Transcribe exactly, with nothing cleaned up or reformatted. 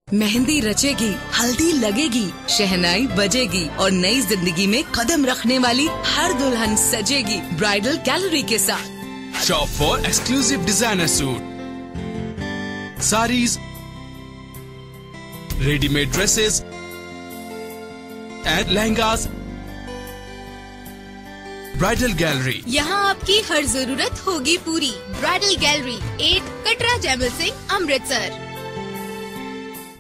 मेहंदी रचेगी, हल्दी लगेगी, शहनाई बजेगी और नई जिंदगी में कदम रखने वाली हर दुल्हन सजेगी ब्राइडल गैलरी के साथ। Shop for exclusive designer suit, saris, readymade dresses and lehengas. Bridal gallery, यहाँ आपकी हर जरूरत होगी पूरी। Bridal gallery, at Katra Jaimal Singh, Amritsar.